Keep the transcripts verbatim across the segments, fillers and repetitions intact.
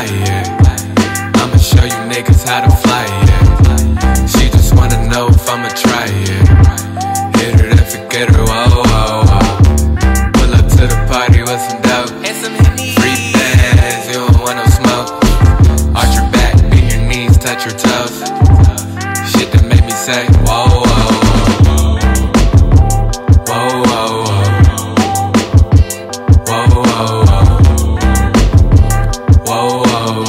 sky, yeah. I'ma show you niggas how to fly, yeah. She just wanna know if I'ma try, yeah. Hit her then forget her, whoa, whoa, whoa. Pull up to the party with some dope and some free bands, you don't want no smoke. Arch your back, bend your knees, touch your toes. Shit that make me say, whoa, whoa, whoa. Whoa, whoa, whoa. Whoa, whoa, whoa. Whoa, whoa,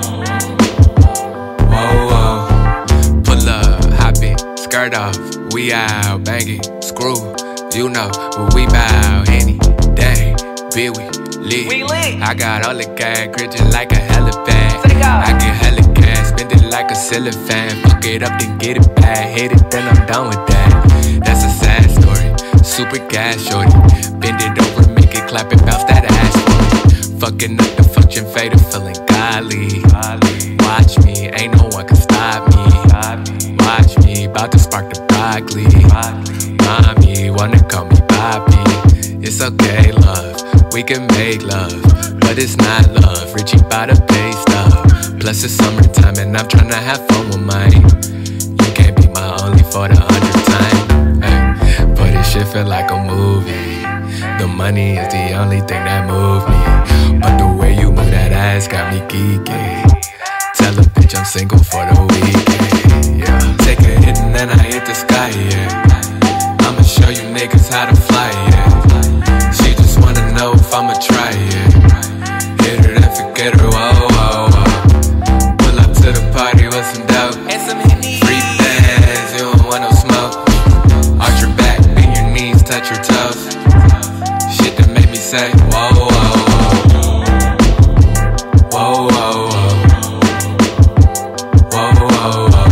whoa. Whoa, whoa. Pull up, hop it, skirt off. We out, banging, screw. You know, but we bout any day. Be we lit. We lit. I got all the gas, gritting like a helipad. Take off. I get hella gas, spend it like a ceiling fan. Fuck it up, then get it back. Hit it, then I'm done with that. That's a sad story. Super gas shorty. Bend it over, make it clap and bounce that ass for me. Fucking up the function fader, feeling godly. Watch me, ain't no one can stop me. Watch me, about to spark the broccoli. Mommy, wanna call me Bobby. It's okay, love, we can make love, but it's not love. Richie bout to pay stuff. Plus it's summertime and I'm tryna have fun with mine. You can't be my only for the hundredth time. Hey, but this shit feel like a movie. The money is the only thing that move me, but the way you move that ass got me geeky. Tell a bitch I'm single for the weekend, yeah. Take a hit and then I hit the sky, yeah. I'ma show you niggas how to fly, yeah. She just wanna know if I'ma try, yeah. Hit her then forget her, whoa, whoa, whoa. Pull up to the party with some dope and some free bands, you don't want no smoke. Arch your back, bend your knees, touch your toes. Shit that make me say, whoa, whoa, whoa. Whoa, whoa, whoa. Whoa, whoa, whoa.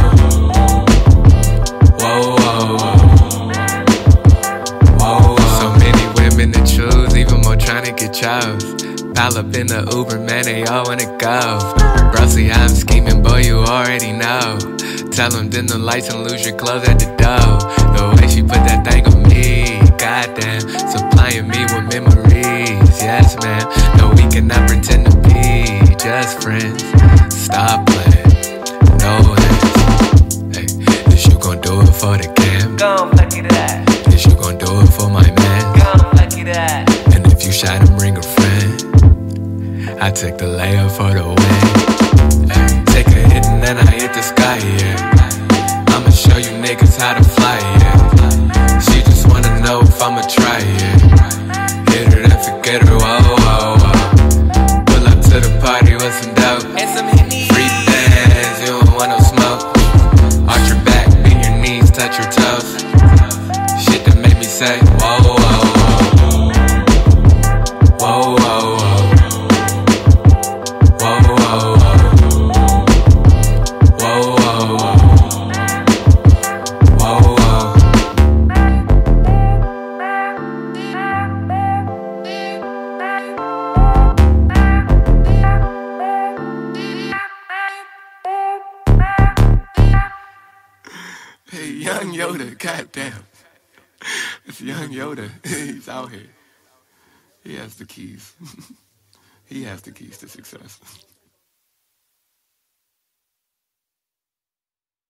Whoa, whoa, whoa. Whoa, whoa. So many women to choose, even more trying to get chose. Pile up in the Uber, man, they all wanna go. Bro, see how I'm scheming, boy, you already know. Tell them dim the lights and lose your clothes at the door. The way she put that thing on me, goddamn, supplying me with memories. Yes, man, no, we cannot pretend to be just friends. Stop playing, no hands. Hey, this you gon' do it for the cam. Gon' lucky that. This you gon' do it for my man. Gon' lucky that. And if you shot him, bring a friend. I took the layup for the win. Hey, take a hit and then I hit the sky, yeah. I'ma show you niggas how to fly, yeah. She just wanna know if I'ma try, yeah. Hit her then forget her, whoa, whoa, whoa. Pull up to the party with some dope And some free bands, you don't want no smoke. Arch your back, bend your knees, touch your toes. Shit that make me say, whoa, whoa, whoa. Whoa, whoa, whoa. Whoa, whoa, whoa. Whoa, whoa, whoa. Whoa, whoa. Hey, Young Yoda, goddamn. It's Young Yoda. He's out here. He has the keys. He has the keys to success.